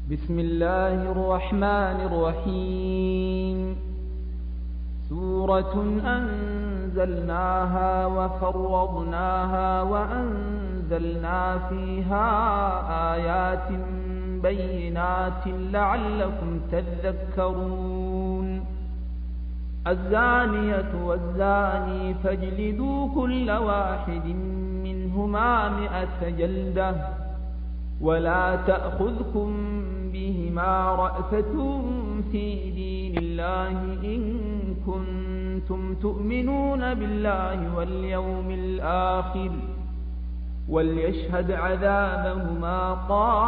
بسم الله الرحمن الرحيم. سورة أنزلناها وفرضناها وأنزلنا فيها آيات بينات لعلكم تذكرون. الزانية والزاني فاجلدوا كل واحد منهما 100 جلدة ولا تأخذكم بهما رأفة في دين الله إن كنتم تؤمنون بالله واليوم الآخر وليشهد عذابهما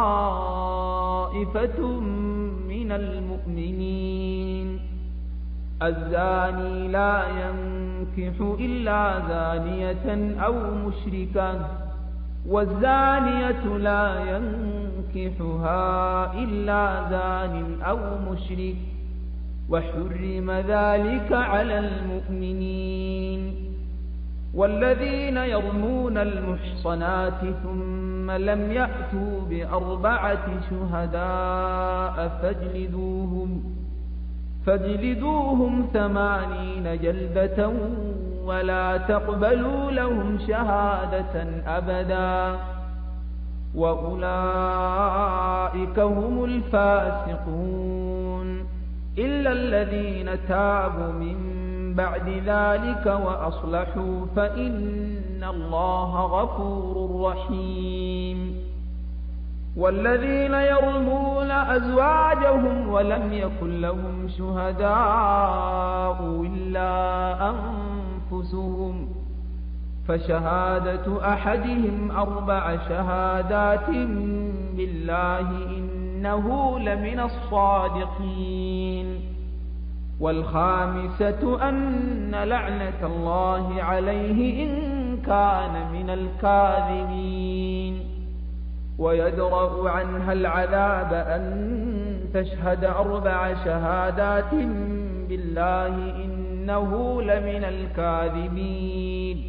طائفة من المؤمنين. الزاني لا ينكح إلا زانية أو مشركة والزانية لا ينكحها إلا زان أو مشرك وحرم ذلك على المؤمنين. والذين يرمون المحصنات ثم لم يأتوا ب4 شهداء فاجلدوهم 80 جلدة ولا تقبلوا لهم شهادة أبدا وأولئك هم الفاسقون إلا الذين تابوا من بعد ذلك وأصلحوا فإن الله غفور رحيم. والذين يرمون أزواجهم ولم يكن لهم شهداء إلا أنفسهم فشهادة أحدهم 4 شهادات بالله إنه لمن الصادقين. والخامسة أن لعنة الله عليه إن كان من الكاذبين. ويدرأ عنها العذاب أن تشهد 4 شهادات بالله إنه لمن الكاذبين.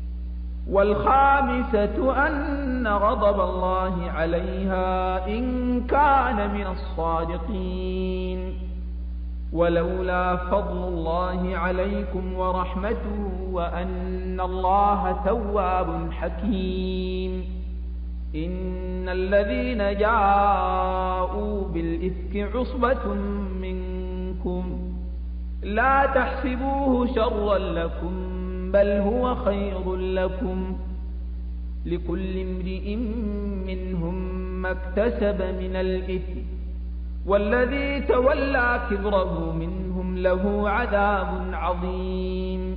والخامسة أن غضب الله عليها إن كان من الصادقين. ولولا فضل الله عليكم ورحمته وأن الله تواب حكيم. إن الذين جاءوا بالإفك عصبة منكم لا تحسبوه شرا لكم بل هو خير لكم لكل امرئ منهم ما اكتسب من الإثم والذي تولى كبره منهم له عذاب عظيم.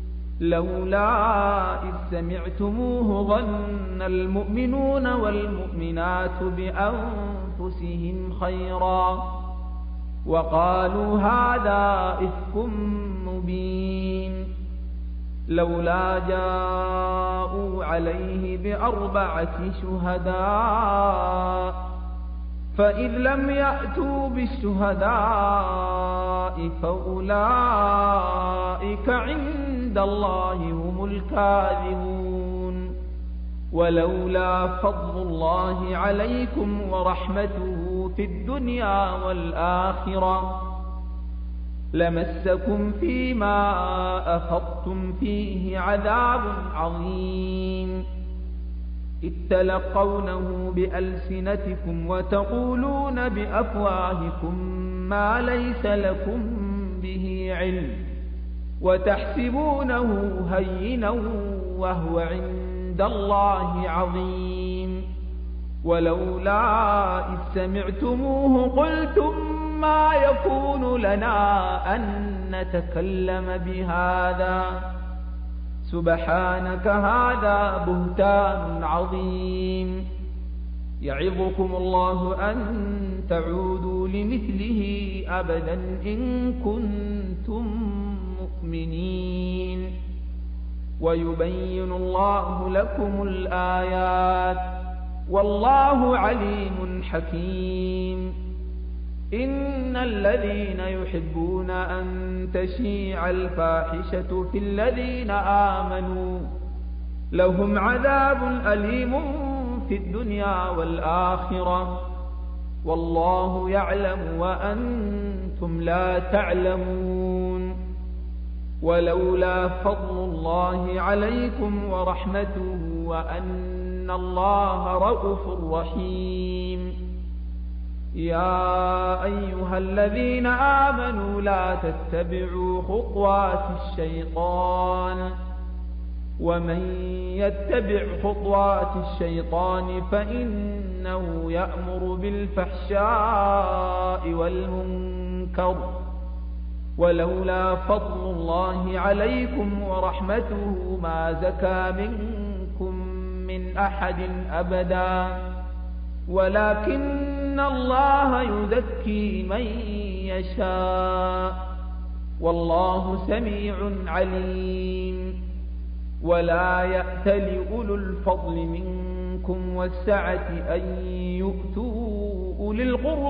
لولا إذ سمعتموه ظن المؤمنون والمؤمنات بأنفسهم خيرا وقالوا هذا إفك مبين. لولا جاءوا عليه ب4 شهداء فإذ لم يأتوا بالشهداء فأولئك عند الله هم الكاذبون. ولولا فضل الله عليكم ورحمته في الدنيا والآخرة لمسكم فيما أفضتم فيه عذاب عظيم. إذ تلقونه بألسنتكم وتقولون بأفواهكم ما ليس لكم به علم وتحسبونه هينا وهو عند الله عظيم. ولولا إذ سمعتموه قلتم ما يكون لنا أن نتكلم بهذا سبحانك هذا بهتان عظيم. يعظكم الله أن تعودوا لمثله أبدا إن كنتم مؤمنين. ويبين الله لكم الآيات والله عليم حكيم. إن الذين يحبون أن تشيع الفاحشة في الذين آمنوا لهم عذاب أليم في الدنيا والآخرة والله يعلم وأنتم لا تعلمون. ولولا فضل الله عليكم ورحمته وأن الله رءوف رحيم. يا أيها الذين آمنوا لا تتبعوا خطوات الشيطان، ومن يتبع خطوات الشيطان فإنه يأمر بالفحشاء والمنكر. ولولا فضل الله عليكم ورحمته ما زكى منكم من أحد أبدا، ولكن الله يزكي من يشاء، والله سميع عليم. ولا يأتل أولو الفضل منكم والسعة أن يؤتوا أولي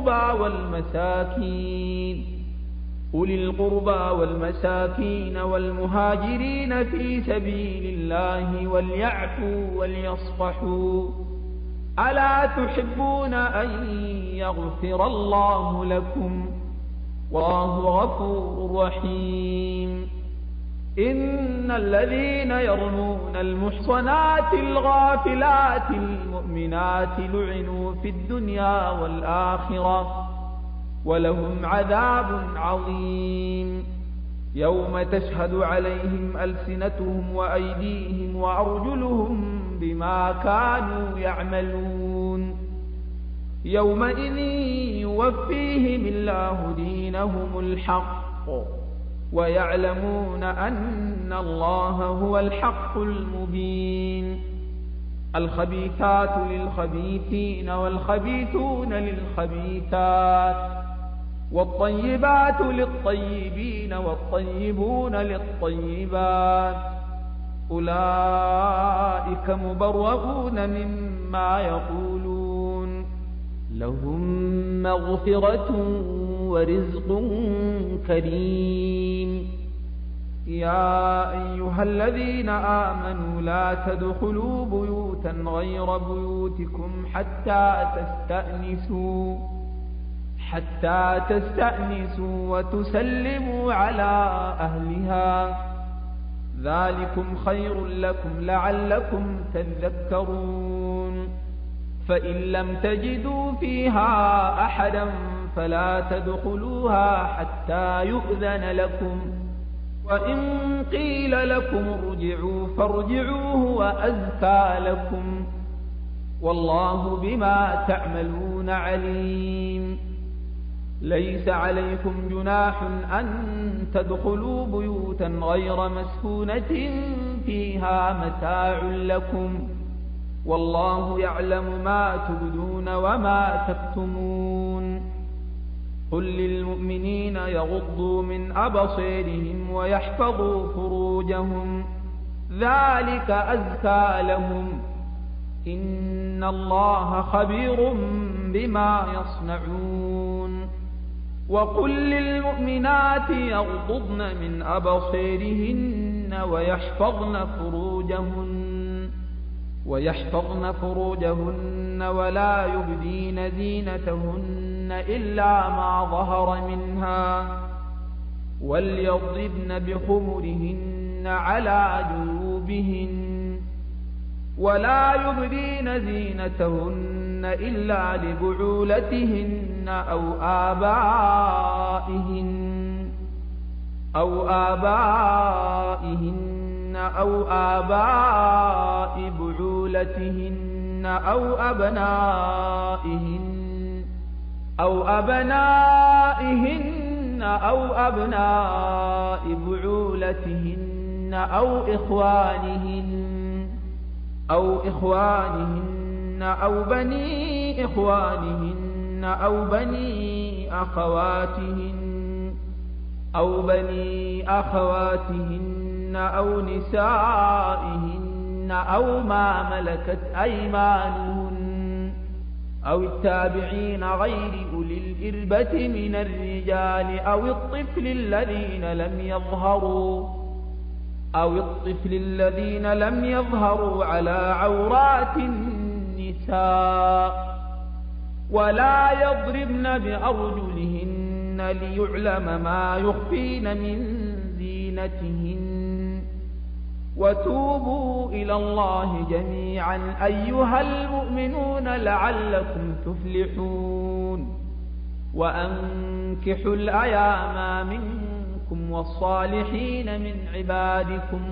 القربى والمساكين والمهاجرين في سبيل الله وليعفوا وليصفحوا. ألا تحبون أن يغفر الله لكم؟ والله غفور رحيم. إن الذين يرمون المحصنات الغافلات المؤمنات لعنوا في الدنيا والآخرة ولهم عذاب عظيم. يوم تشهد عليهم ألسنتهم وأيديهم وأرجلهم بما كانوا يعملون. يومئذ يوفيهم الله دينهم الحق ويعلمون أن الله هو الحق المبين. الخبيثات للخبيثين والخبيثون للخبيثات، والطيبات للطيبين والطيبون للطيبات، أولئك مبرؤون مما يقولون، لهم مغفرة ورزق كريم. يا أيها الذين آمنوا لا تدخلوا بيوتا غير بيوتكم حتى تستأنسوا وتسلموا على أهلها، ذلكم خير لكم لعلكم تذكرون. فإن لم تجدوا فيها أحدا فلا تدخلوها حتى يؤذن لكم، وإن قيل لكم ارجعوا فارجعوا هو أزكى لكم، والله بما تعملون عليم. ليس عليكم جناح أن تدخلوا بيوتا غير مسكونة فيها متاع لكم، والله يعلم ما تبدون وما تكتمون. قل للمؤمنين يغضوا من أبصارهم ويحفظوا فروجهم، ذلك أزكى لهم، إن الله خبير بما يصنعون. وقل للمؤمنات يغضضن من أبصارهن ويحفظن فروجهن ولا يبدين زينتهن إلا ما ظهر منها، وليضربن بخمرهن على جيوبهن، ولا يبدين زينتهن إلا لبعولتهن أو آبائهن أو آباء بعولتهن أو أبنائهن أو أبناء بعولتهن أو إخوانهن أو بني إخوانهن أو بني أخواتهن أو نسائهن أو ما ملكت أيمانهن أو التابعين غير أولي الإربة من الرجال أو الطفل الذين لم يظهروا على عورات النساء، ولا يضربن بأرجلهن ليعلم ما يخفين من زينتهن وتوبوا إلى الله جميعا أيها المؤمنون لعلكم تفلحون وأنكحوا الأيام منكم والصالحين من عبادكم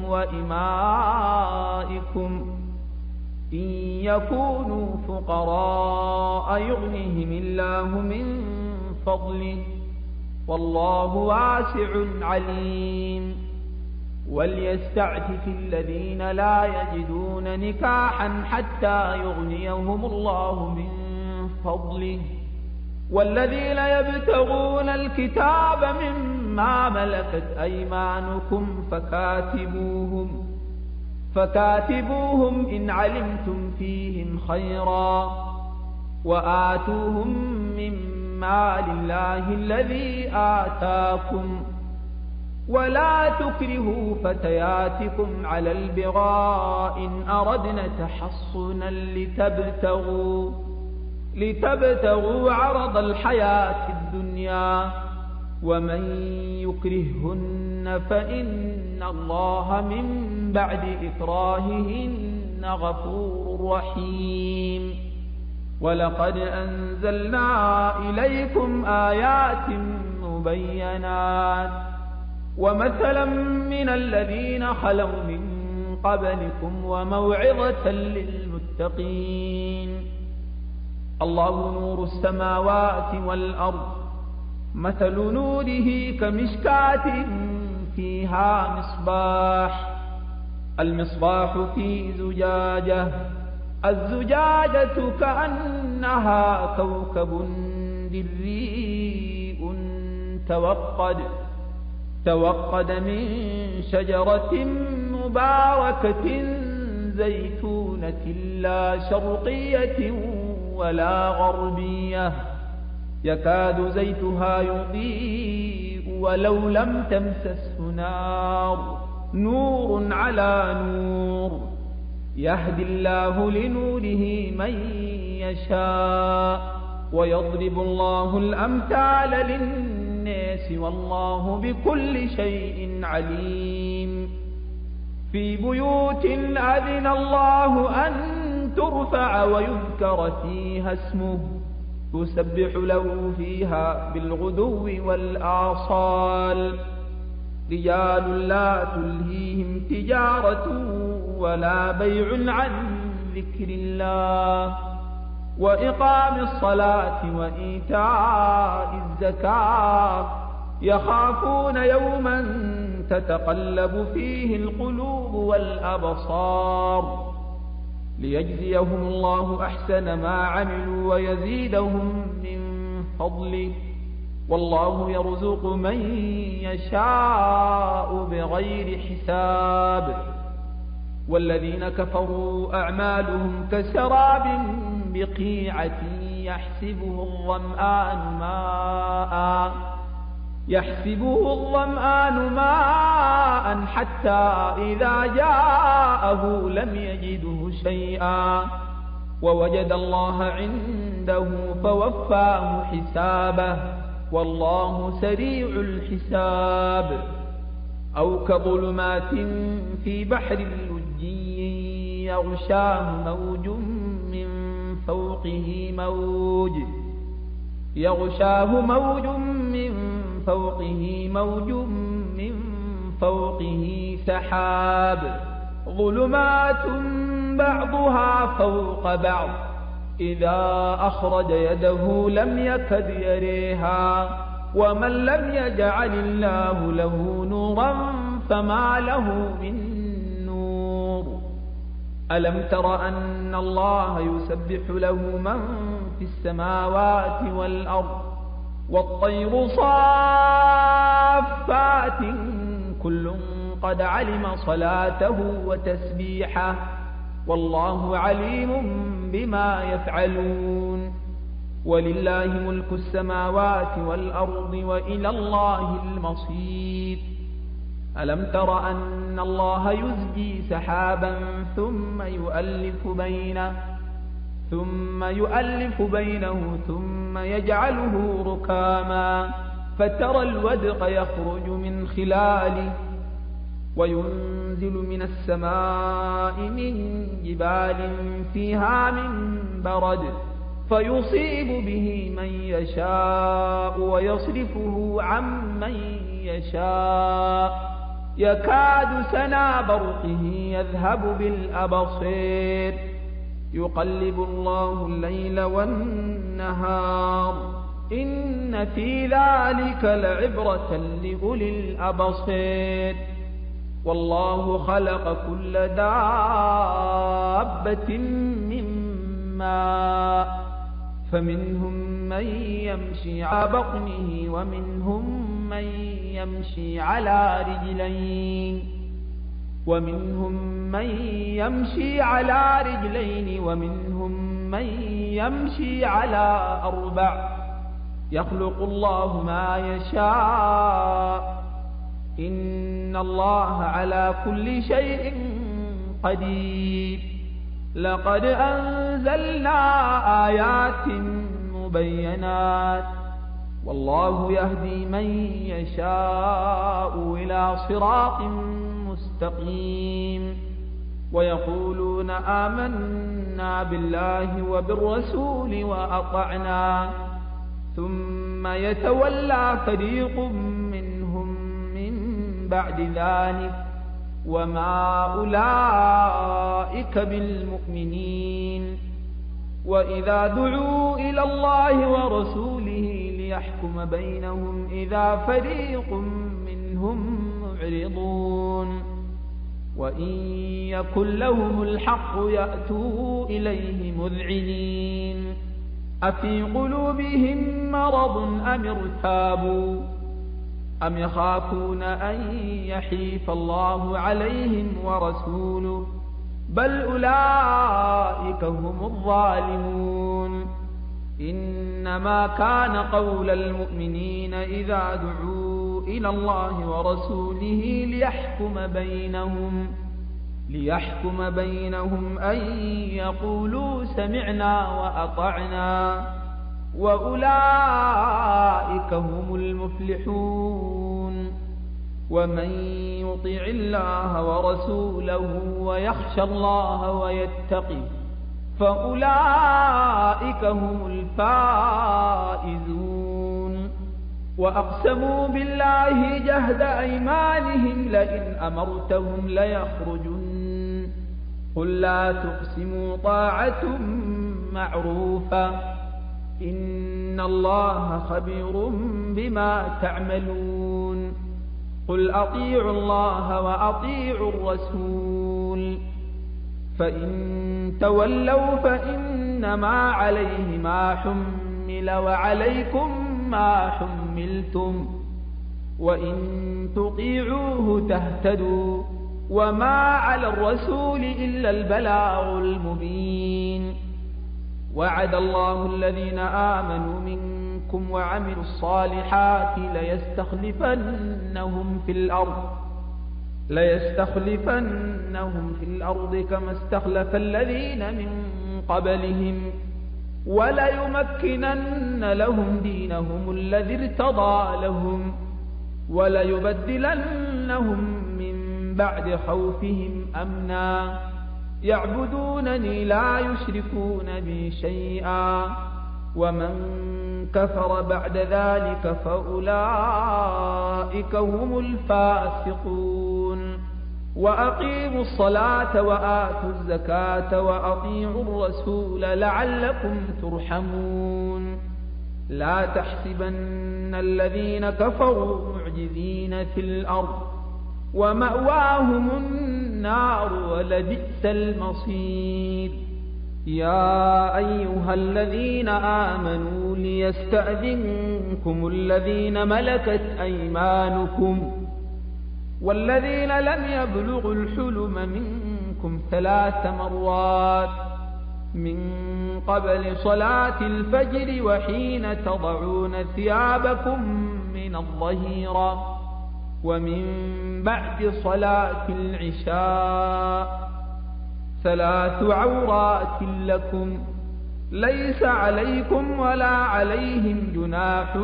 وإمائكم إن يكونوا فقراء يغنهم الله من فضله والله واسع عليم وليستعفف الذين لا يجدون نكاحا حتى يغنيهم الله من فضله والذين يبتغون الكتاب مما ملكت أيمانكم فكاتبوهم إن علمتم فيهم خيرا وآتوهم مما لله الذي آتاكم ولا تكرهوا فتياتكم على البغاء إن أردنا تحصنا لتبتغوا عرض الحياة الدنيا ومن يكرههن فإن الله من بعد إكراههن غفور رحيم ولقد أنزلنا إليكم آيات مبينات ومثلا من الذين خلوا من قبلكم وموعظة للمتقين الله نور السماوات والأرض مثل نوره كمشكاة فيها المصباح في زجاجة الزجاجة كأنها كوكب دري توقد من شجرة مباركة زيتونة لا شرقية ولا غربية يكاد زيتها يضيء ولو لم تمسسه نور على نور يهدي الله لنوره من يشاء ويضرب الله الأمثال للناس والله بكل شيء عليم في بيوت أذن الله أن ترفع ويذكر فيها اسمه يسبح له فيها بالغدو والآصال رجال لا تلهيهم تجارة ولا بيع عن ذكر الله وإقام الصلاة وإيتاء الزكاة يخافون يوما تتقلب فيه القلوب والأبصار ليجزيهم الله أحسن ما عملوا ويزيدهم من فضله والله يرزق من يشاء بغير حساب والذين كفروا أعمالهم كسراب بقيعة يحسبه الظمآن ماء حتى إذا جاءه لم يجده شيئا ووجد الله عنده فوفاه حسابه والله سريع الحساب أو كظلمات في بحر لجي يغشاه موج من فوقه موج من فوقه سحاب ظلمات بعضها فوق بعض إذا أخرج يده لم يكد يريها ومن لم يجعل الله له نورا فما له من نور ألم تر أن الله يسبح له من في السماوات والأرض والطير صافات كل قد علم صلاته وتسبيحه والله عليم بما يفعلون ولله ملك السماوات والأرض وإلى الله المصير ألم تر أن الله يزجي سحابا ثم ثم يؤلف بينه ثم يجعله ركاما فترى الودق يخرج من خلاله وينزل من السماء من جبال فيها من برد فيصيب به من يشاء ويصرفه عن من يشاء يكاد سنا برقه يذهب بالأبصير يقلب الله الليل والنهار إن في ذلك لعبرة لأولي الأبصير والله خلق كل دابة من ماء فمنهم من يمشي على بطنه ومنهم من يمشي على رجلين ومنهم من يمشي على أربع يخلق الله ما يشاء إن الله على كل شيء قدير لقد أنزلنا آيات مبينات والله يهدي من يشاء إلى صراط مستقيم ويقولون آمنا بالله وبالرسول وأطعنا ثم يتولى فريق منهم من بعد ذلك وما أولئك بالمؤمنين وإذا دعوا إلى الله ورسوله ليحكم بينهم إذا فريق منهم معرضون وإن يكن لهم الحق يأتوا إليه مذعنين أفي قلوبهم مرض أم ارتابوا أم يخافون أن يحيف الله عليهم ورسوله بل أولئك هم الظالمون إنما كان قول المؤمنين إذا دعوا إلى الله ورسوله ليحكم بينهم أن يقولوا سمعنا وأطعنا وأولئك هم المفلحون ومن يطع الله ورسوله ويخشى الله ويتقه فأولئك هم الفائزون وأقسموا بالله جهد أيمانهم لئن أمرتهم ليخرجن قل لا تقسموا طاعة معروفة إن الله خبير بما تعملون قل أطيعوا الله وأطيعوا الرسول فإن تولوا فإنما عليه ما حمل وعليكم ما حملتم وإن تطيعوه تهتدوا وما على الرسول إلا البلاغ المبين وعد الله الذين آمنوا منكم وعملوا الصالحات ليستخلفنهم في الأرض كما استخلف الذين من قبلهم وليمكنن لهم دينهم الذي ارتضى لهم وليبدلنهم من بعد خوفهم أمنا يعبدونني لا يشركون بي شيئا ومن كفر بعد ذلك فأولئك هم الفاسقون وأقيموا الصلاة وآتوا الزكاة وأطيعوا الرسول لعلكم ترحمون لا تحسبن الذين كفروا معجزين في الأرض ومأواهم النار ولبئس المصير يا أيها الذين آمنوا ليستأذنكم الذين ملكت أيمانكم والذين لم يبلغوا الحلم منكم 3 مرات من قبل صلاة الفجر وحين تضعون ثيابكم من الظهيرة ومن بعد صلاة العشاء 3 عورات لكم ليس عليكم ولا عليهم جناح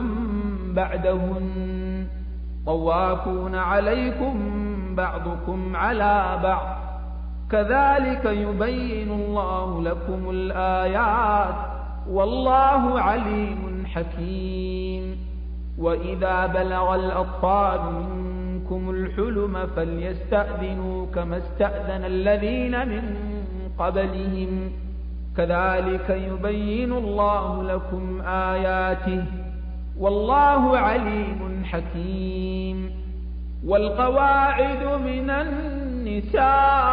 بعدهن طوافون عليكم بعضكم على بعض كذلك يبين الله لكم الآيات والله عليم حكيم. وإذا بلغ الأطفال منكم الحلم فليستأذنوا كما استأذن الذين من قبلهم كذلك يبين الله لكم آياته والله عليم حكيم. والقواعد من النساء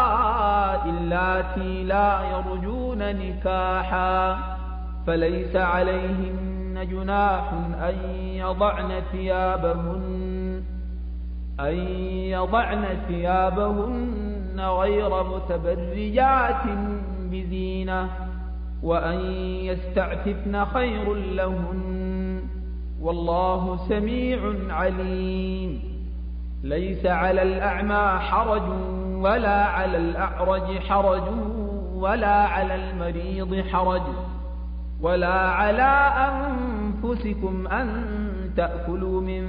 اللاتي لا يرجون نكاحا فليس عليهن جناح أن يضعن ثيابهن غير متبرجات بزينة وأن يستعففن خير لهن والله سميع عليم. ليس على الأعمى حرج ولا على الأعرج حرج ولا على المريض حرج ولا على أنفسكم أن تأكلوا من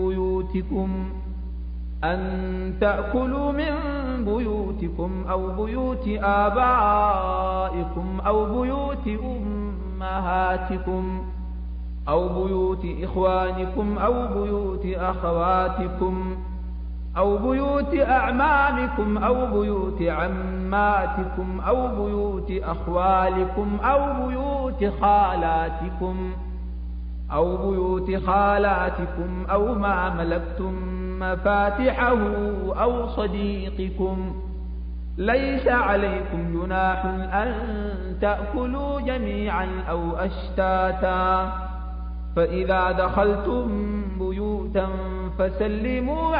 بيوتكم أو بيوت آبائكم أو بيوت أمهاتكم أو بيوت إخوانكم أو بيوت أخواتكم أو بيوت أعمامكم أو بيوت عماتكم أو بيوت أخوالكم أو بيوت خالاتكم أو ما ملكتم مفاتحه أو صديقكم. ليس عليكم جناح أن تأكلوا جميعا أو أشتاتا فإذا دخلتم بيوتا فسلموا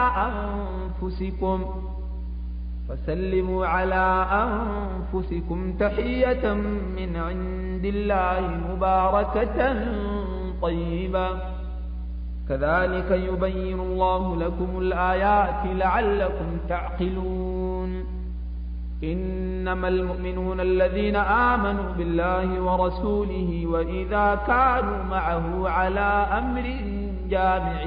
على أنفسكم تحية من عند الله مباركة طيبة كذلك يبين الله لكم الآيات لعلكم تعقلون. إنما المؤمنون الذين آمنوا بالله ورسوله وإذا كانوا معه على أمر جامع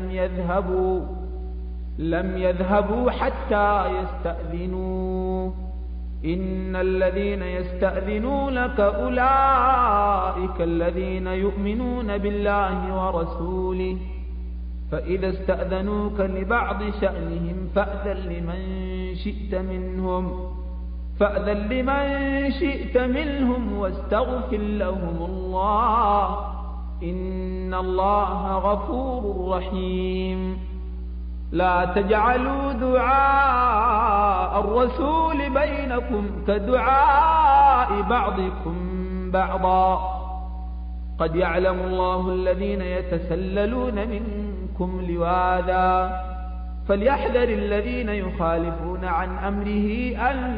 لم يذهبوا حتى يستأذنوه. إن الذين يستأذنونك أولئك الذين يؤمنون بالله ورسوله فإذا استأذنوك لبعض شأنهم فأذن لمن شئت منهم واستغفر لهم الله إن الله غفور رحيم. لا تجعلوا دعاء الرسول بينكم كدعاء بعضكم بعضا قد يعلم الله الذين يتسللون منكم لواذا فليحذر الذين يخالفون عن أمره أن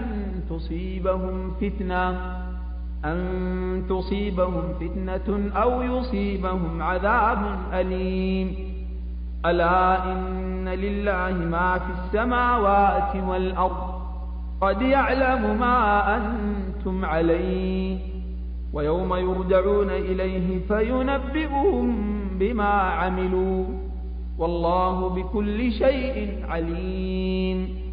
تصيبهم فتنة أو يصيبهم عذاب أليم. ألا إن لله ما في السماوات والأرض قد يعلم ما أنتم عليه ويوم يرجعون إليه فينبئهم بما عملوا والله بكل شيء عليم.